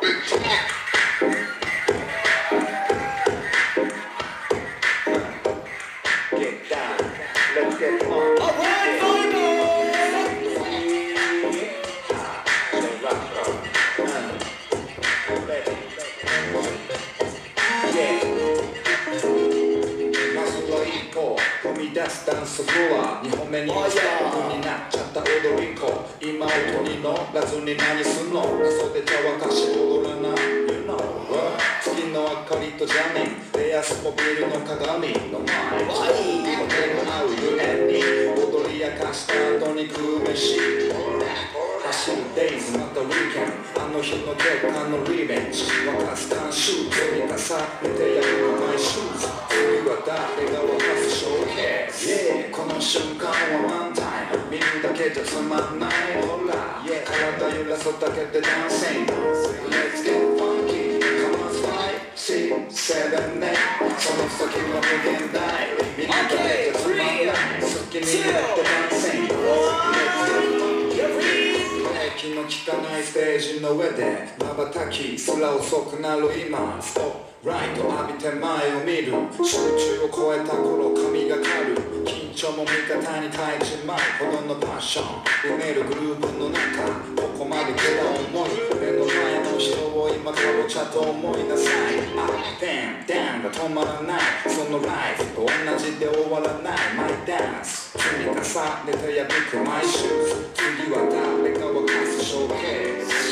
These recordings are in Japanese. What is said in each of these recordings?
Get down, let's get on. Alright, 踏み出すダンスフロア2本目にステップになっちゃった踊り子今音に乗らずに何すんの袖茶沸かし踊らない You know what 月の明かりとジャミンレアスモビルの鏡の前手の合う夢に踊り明かした後に食う飯走るデイズまたウィーケンあの日の結果のリベンジ沸かすタンシュー積み重ねてやるマイシューズ次は誰が沸かすショーケース、yeah、この瞬間はワンタイム見るだけじゃつまんないほら、yeah、体揺らすだけでダンシング Let's get funky Come on 5, 6, 7, 8その先は無限大見るだけじゃつまんない好きになってダンシング Let's get funky気の利かないステージの上で瞬きすら遅くなる今スポットライト浴びて前を見る集中を超えた頃髪が刈る緊張も味方に耐えちまうほどのパッション埋めるグループの中ここまで来た思い目の前の人を今かぼちゃと思いなさいアップダウンが止まらないそのライフと同じで終わらないマイダンス積み重ねて破くマイシューズ次は誰か沸かすショーケース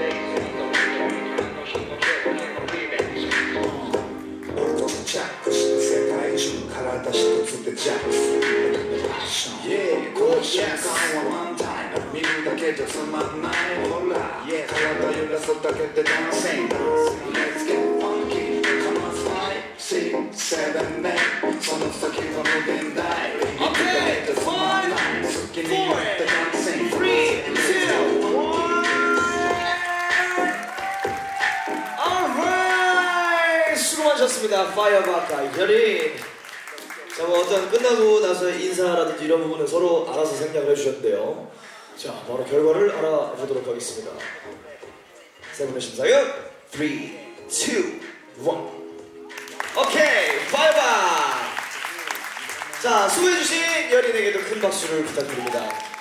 ジャックして世界中体一つでジャックするYeah この瞬間はワンタイム見るだけじゃつまんないほら Yeah 体揺らすだけでダンシング Let's get funky Come on 5, 6, 7, 8その先は無限大見るだけじゃつまんない好きになってダンシング 3, 2, 1 수고하셨습니다. 파이어바카 이현린. 자, 뭐 어떤 끝나고 나서 인사라든지 이런 부분은 서로 알아서 생략을 해주셨는데요. 자, 바로 결과를 알아보도록 하겠습니다. 세 분의 심사위원 3, 2, 1 오케이! 파이어바카! 자, 수고해주신 연인에게도 큰 박수를 부탁드립니다.